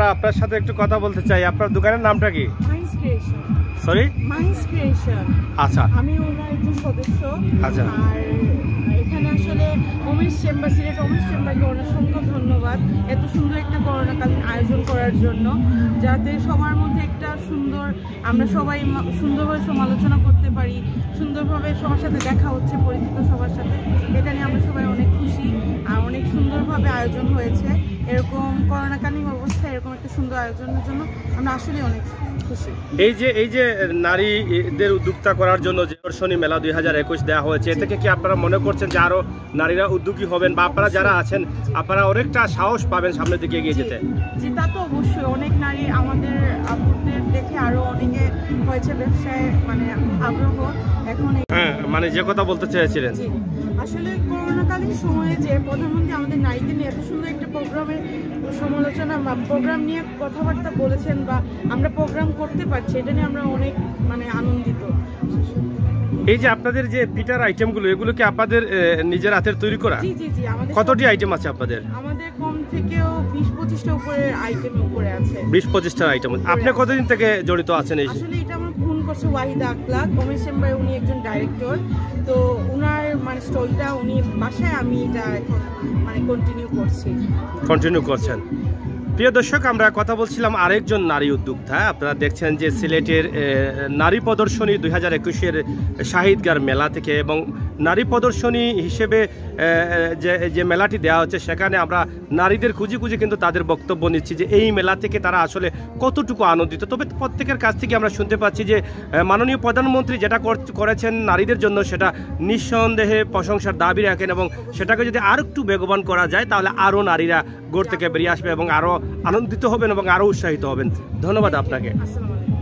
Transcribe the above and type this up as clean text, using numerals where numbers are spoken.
আপনার সাথে একটু কথা বলতে চাই। আপনার দোকানের নামটা কি? Minds creation. Sorry, minds creation. আচ্ছা, আমি ওনার একজন সদস্য। আচ্ছা। আর এখানে আসলে ওমেন্স চেম্বার, সিলেট ওমেন্স চেম্বারকে অসংখ্য ধন্যবাদ এত সুন্দর একটা করোনাকালীন আয়োজন করার জন্য, যাতে সবার মধ্যে একটা সুন্দর, আমরা সবাই সুন্দরভাবে সমালোচনা করতে পারি, সুন্দরভাবে সবার সাথে দেখা হচ্ছে, পরিচিত সবার সাথে। এটা নিয়ে আমরা সবাই অনেক খুশি আর অনেক সুন্দরভাবে আয়োজন হয়েছে। এরকম করোনাকালীন অবস্থায় এরকম একটা সুন্দর আয়োজনের জন্য আমরা আসলে অনেক খুশি। এই যে নারীদের উদ্যোক্তা করার জন্য যে প্রদর্শনী মেলা 2021 দেওয়া হয়েছে, এ থেকে কি আপনারা মনে করছেন যে আরো নারীরা উদ্যোগী হবেন বা আপনারা যারা আছেন আপনারা অনেকটা সাহস পাবেন সামনের দিকে এগিয়ে যেতে? জি, তা তো অবশ্যই। অনেক নারী আমাদের আপুদের দেখে আরো অনেকে হয়েছে ব্যবসায় মানে আগ্রহ এখন। হ্যাঁ, মানে যে কথা বলতে চেয়েছিলেন, আসলে করোনাকালীন সময়ে যে প্রধানমন্ত্রী আমাদের নারীদের নিয়ে এত সুন্দর একটা প্রোগ্রামের সমালোচনা বা প্রোগ্রাম নিয়ে কথাবার্তা বলেছেন বা আমরা প্রোগ্রাম করতে পারছি, এটা নিয়ে আমরা অনেক মানে আনন্দিত। এই যে আপনাদের যে পিঠার আইটেমগুলো, এগুলো কি আপনাদের নিজের হাতের তৈরি করা? জি জি জি। আমাদের কতটি আইটেম আছে আপনাদের? আমাদের কম থেকেও 20-25টা উপরে আইটেম উপরে আছে। 20-25টা আইটেম। আপনি কতদিন থেকে জড়িত আছেন? এই আসলে এটা আমার ফোন করছে ওয়াহিদা আকলাক, ওমেন্স চেম্বার, উনি একজন ডাইরেক্টর। তো উনার মানে স্টলটা উনি বাসায়, আমি এটা এখন মানে কন্টিনিউ করছেন। প্রিয় দর্শক, আমরা কথা বলছিলাম আরেকজন নারী উদ্যোক্তা। আপনারা দেখছেন যে সিলেটের নারী প্রদর্শনী 2021-এর শাহিদগার মেলা থেকে, এবং নারী প্রদর্শনী হিসেবে যে মেলাটি দেওয়া হচ্ছে সেখানে আমরা নারীদের খুঁজে কিন্তু তাদের বক্তব্য নিচ্ছি যে এই মেলা থেকে তারা আসলে কতটুকু আনন্দিত। তবে প্রত্যেকের কাছ থেকে আমরা শুনতে পাচ্ছি যে মাননীয় প্রধানমন্ত্রী যেটা করেছেন নারীদের জন্য সেটা নিঃসন্দেহে প্রশংসার দাবি রাখেন, এবং সেটাকে যদি আরও একটু বেগবান করা যায় তাহলে আরও নারীরা গড় থেকে বেরিয়ে আসবে এবং আরও আনন্দিত হবেন এবং আরও উৎসাহিত হবেন। ধন্যবাদ আপনাকে। আসসালামু আলাইকুম।